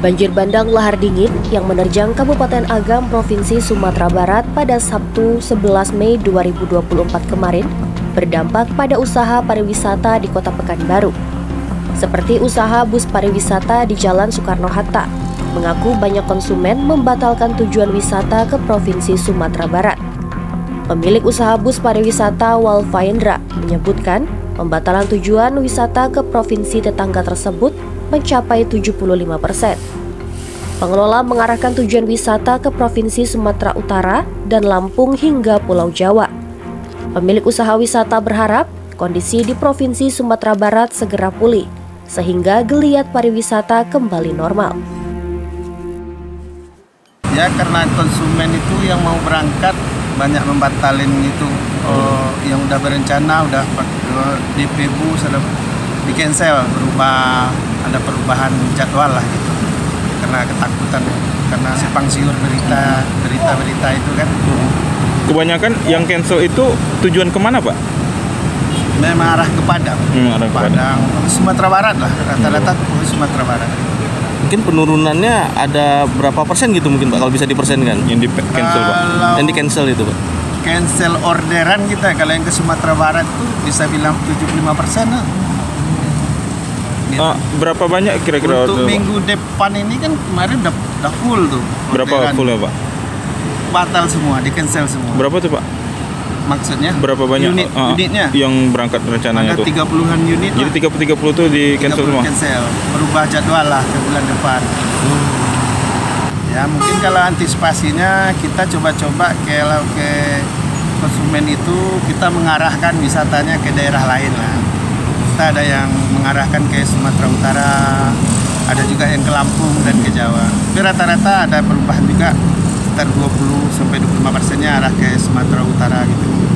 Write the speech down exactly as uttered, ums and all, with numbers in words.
Banjir bandang lahar dingin yang menerjang Kabupaten Agam, Provinsi Sumatera Barat pada Sabtu sebelas Mei dua ribu dua puluh empat kemarin berdampak pada usaha pariwisata di Kota Pekanbaru. Seperti usaha bus pariwisata di Jalan Soekarno-Hatta, mengaku banyak konsumen membatalkan tujuan wisata ke Provinsi Sumatera Barat. Pemilik usaha bus pariwisata Walfaendra menyebutkan pembatalan tujuan wisata ke provinsi tetangga tersebut mencapai tujuh puluh lima persen. Pengelola mengarahkan tujuan wisata ke Provinsi Sumatera Utara dan Lampung hingga Pulau Jawa. Pemilik usaha wisata berharap kondisi di Provinsi Sumatera Barat segera pulih, sehingga geliat pariwisata kembali normal. Ya, karena konsumen itu yang mau berangkat banyak membatalin itu, oh, yang udah berencana, udah D P bus, ada di cancel, berubah, ada perubahan jadwal lah gitu. Karena ketakutan, karena simpang siur berita, berita-berita itu kan. Kebanyakan yang cancel itu tujuan kemana, Pak? Memang arah ke Padang, hmm, arah ke Padang, Sumatera Barat lah, rata-rata ke Sumatera Barat. Mungkin penurunannya ada berapa persen gitu mungkin Pak, kalau bisa dipersenkan? Yang di cancel Pak? Yang di cancel itu Pak? Cancel orderan kita, kalau yang ke Sumatera Barat tuh bisa bilang tujuh puluh lima persen lah. Gitu. Uh, berapa banyak kira-kira? Untuk minggu depan ini kan kemarin udah, udah full tuh. Berapa orderan. Full ya Pak? Batal semua, di cancel semua. Berapa tuh Pak? Maksudnya? Berapa banyak unit, uh, unitnya? Yang berangkat rencananya ada tuh? tiga puluhan unit. Jadi tiga puluh tiga puluh tuh di cancel semua? Cancel, berubah jadwal lah ke bulan depan. Hmm. Ya mungkin kalau antisipasinya kita coba-coba kalau ke konsumen itu kita mengarahkan wisatanya ke daerah lain lah. Kita ada yang mengarahkan ke Sumatera Utara, ada juga yang ke Lampung dan ke Jawa. Tapi rata-rata ada perubahan juga, sekitar dua puluh sampai dua puluh lima persennya arah ke Sumatera Utara gitu.